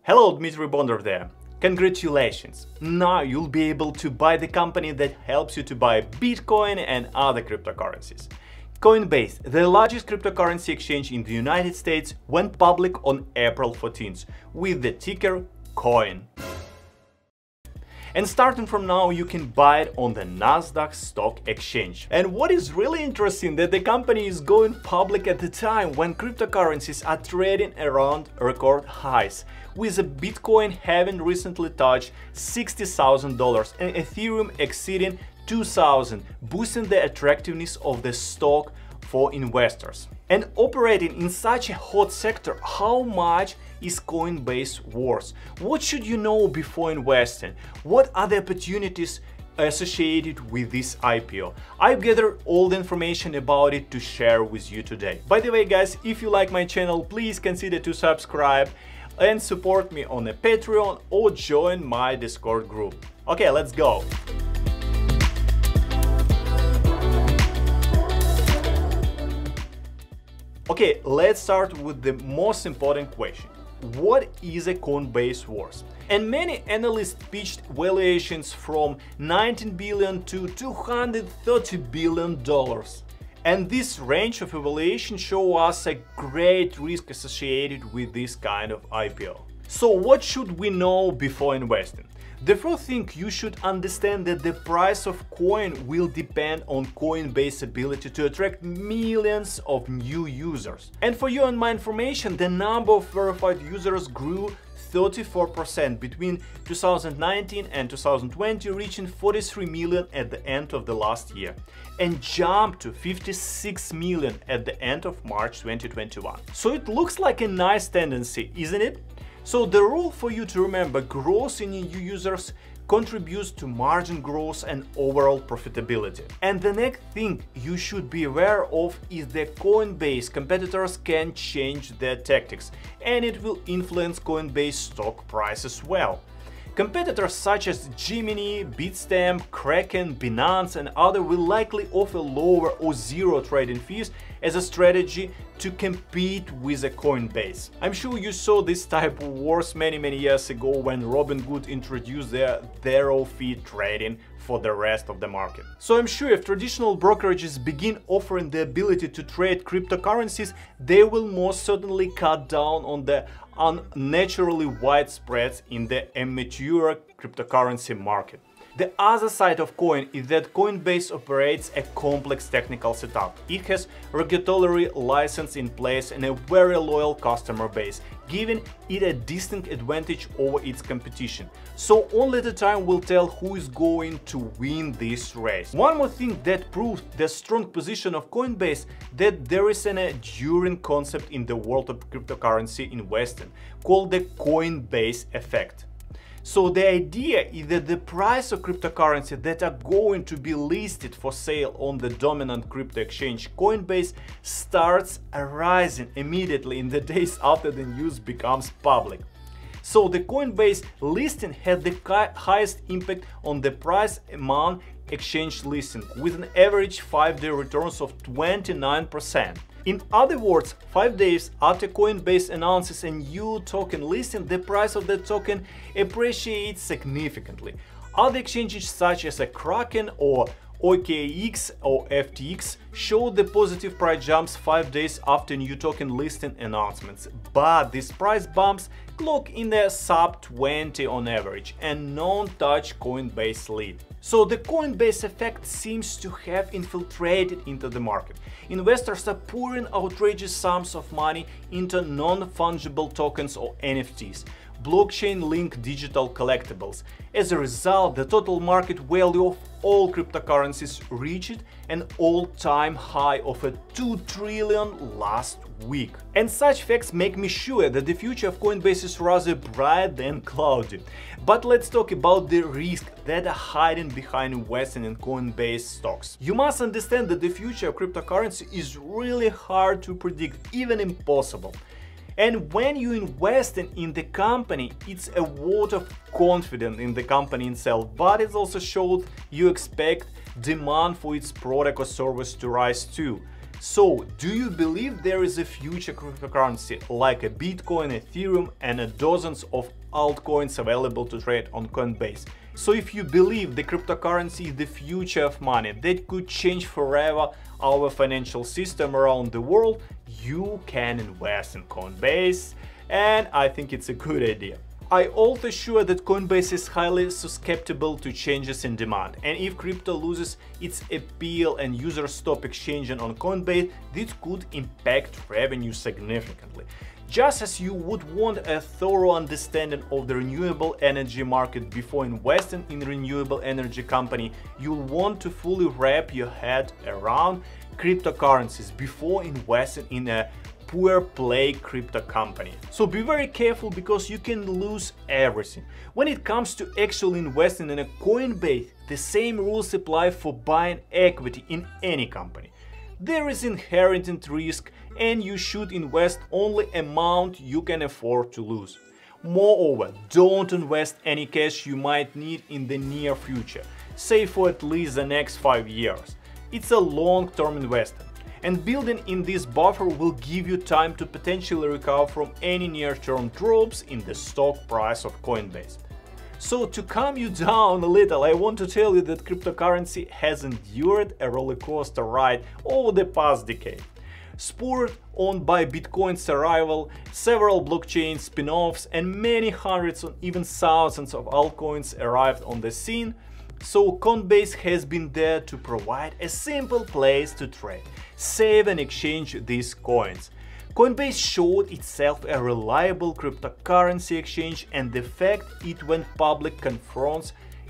Hello, Dmitry Bondar there. Congratulations! Now you'll be able to buy the company that helps you to buy Bitcoin and other cryptocurrencies. Coinbase, the largest cryptocurrency exchange in the United States, went public on April 14th with the ticker COIN. And starting from now, you can buy it on the Nasdaq Stock Exchange. And what is really interesting that the company is going public at the time when cryptocurrencies are trading around record highs, with a Bitcoin having recently touched $60,000 and Ethereum exceeding $2,000, boosting the attractiveness of the stock for investors. And operating in such a hot sector, how much is Coinbase worth? What should you know before investing? What are the opportunities associated with this IPO? I've gathered all the information about it to share with you today. By the way, guys, if you like my channel, please consider to subscribe and support me on a Patreon or join my Discord group. Okay, let's go. Okay, let's start with the most important question. What is a Coinbase worth? And many analysts pitched valuations from $19 billion to $230 billion. And this range of evaluation shows us a great risk associated with this kind of IPO. So what should we know before investing? The first thing, you should understand that the price of coin will depend on Coinbase's ability to attract millions of new users. And for you and my information, the number of verified users grew 34% between 2019 and 2020, reaching 43 million at the end of the last year, and jumped to 56 million at the end of March 2021. So it looks like a nice tendency, isn't it? So the rule for you to remember: growth in new users contributes to margin growth and overall profitability. And the next thing you should be aware of is that Coinbase competitors can change their tactics, and it will influence Coinbase stock price as well. Competitors such as Gemini, Bitstamp, Kraken, Binance and others will likely offer lower or zero trading fees as a strategy to compete with a Coinbase. I'm sure you saw this type of wars many years ago when Robinhood introduced their zero-fee trading for the rest of the market. So I'm sure if traditional brokerages begin offering the ability to trade cryptocurrencies, they will most certainly cut down on the unnaturally wide spreads in the immature cryptocurrency market. The other side of coin is that Coinbase operates a complex technical setup. It has regulatory license in place and a very loyal customer base, giving it a distinct advantage over its competition. So only the time will tell who is going to win this race. One more thing that proves the strong position of Coinbase, that there is an enduring concept in the world of cryptocurrency investing called the Coinbase effect. So the idea is that the price of cryptocurrency that are going to be listed for sale on the dominant crypto exchange Coinbase starts rising immediately in the days after the news becomes public. So the Coinbase listing had the highest impact on the price among exchange listings, with an average 5-day returns of 29%. In other words, 5 days after Coinbase announces a new token listing, the price of the token appreciates significantly. Other exchanges such as a Kraken or OKX or FTX show the positive price jumps 5 days after new token listing announcements, but these price bumps clock in the sub 20 on average, and non-touch Coinbase lead. So the Coinbase effect seems to have infiltrated into the market. Investors are pouring outrageous sums of money into non-fungible tokens or NFTs, blockchain-linked digital collectibles. As a result, the total market value of all cryptocurrencies reached an all-time high of $2 trillion last week. And such facts make me sure that the future of Coinbase is rather bright than cloudy. But let's talk about the risks that are hiding behind investing in Coinbase stocks. You must understand that the future of cryptocurrency is really hard to predict, even impossible. And when you invest in the company, it's a vote of confidence in the company itself, but it also shows you expect demand for its product or service to rise too. So, do you believe there is a future cryptocurrency like a Bitcoin, Ethereum, and dozens of altcoins available to trade on Coinbase? So if you believe the cryptocurrency is the future of money that could change forever our financial system around the world, you can invest in Coinbase, and I think it's a good idea. I also sure that Coinbase is highly susceptible to changes in demand, and if crypto loses its appeal and users stop exchanging on Coinbase, this could impact revenue significantly. Just as you would want a thorough understanding of the renewable energy market before investing in a renewable energy company, you'll want to fully wrap your head around cryptocurrencies before investing in a pure play crypto company. So be very careful, because you can lose everything. When it comes to actually investing in a Coinbase, the same rules apply for buying equity in any company. There is inherent risk, and you should invest only amount you can afford to lose. Moreover, don't invest any cash you might need in the near future, say for at least the next 5 years. It's a long-term investment, and building in this buffer will give you time to potentially recover from any near-term drops in the stock price of Coinbase. So to calm you down a little, I want to tell you that cryptocurrency has endured a rollercoaster ride over the past decade. Spurred on by Bitcoin's arrival, several blockchain spin-offs, and many hundreds or even thousands of altcoins arrived on the scene, so Coinbase has been there to provide a simple place to trade, save and exchange these coins. Coinbase showed itself a reliable cryptocurrency exchange, and the fact it went public confirms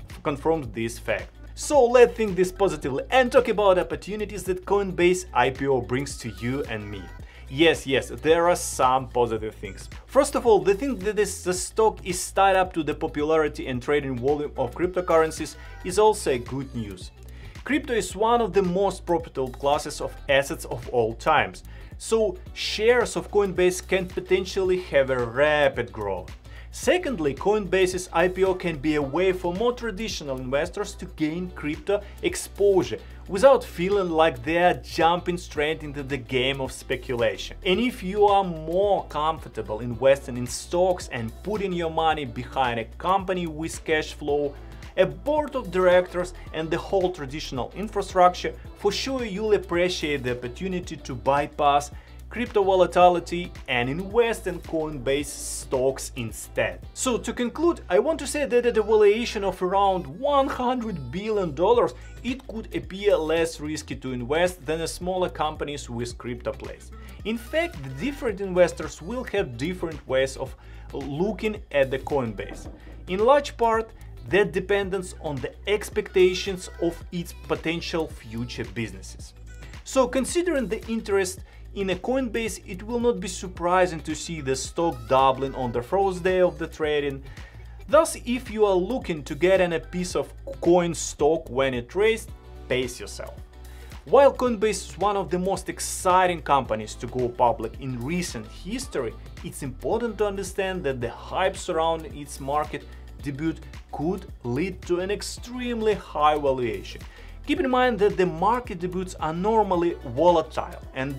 this fact. So let's think this positively and talk about opportunities that Coinbase IPO brings to you and me. Yes, there are some positive things. First of all, the thing that the stock is tied up to the popularity and trading volume of cryptocurrencies is also good news. Crypto is one of the most profitable classes of assets of all times, so shares of Coinbase can potentially have a rapid growth. Secondly, Coinbase's IPO can be a way for more traditional investors to gain crypto exposure without feeling like they are jumping straight into the game of speculation. And if you are more comfortable investing in stocks and putting your money behind a company with cash flow, a board of directors, and the whole traditional infrastructure, for sure you'll appreciate the opportunity to bypass crypto volatility and invest in Coinbase stocks instead. So to conclude, I want to say that at a valuation of around $100 billion, it could appear less risky to invest than a smaller companies with crypto plays. In fact, the different investors will have different ways of looking at the Coinbase. In large part, that depends on the expectations of its potential future businesses. So considering the interest in a Coinbase, it will not be surprising to see the stock doubling on the first day of the trading. Thus, if you are looking to get in a piece of coin stock when it trades, pace yourself. While Coinbase is one of the most exciting companies to go public in recent history, it's important to understand that the hype surrounding its market debut could lead to an extremely high valuation. Keep in mind that the market debuts are normally volatile, and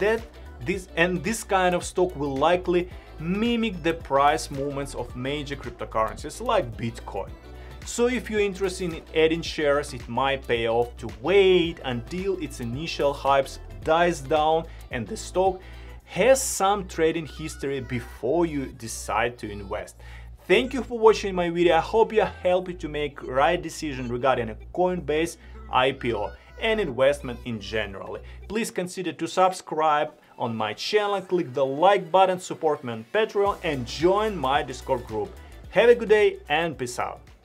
this kind of stock will likely mimic the price movements of major cryptocurrencies like Bitcoin. So if you're interested in adding shares, it might pay off to wait until its initial hypes dies down and the stock has some trading history before you decide to invest. Thank you for watching my video. I hope you helped you to make right decision regarding a Coinbase IPO and investment in general. Please consider to subscribe on my channel, click the like button, support me on Patreon, and join my Discord group. Have a good day and peace out.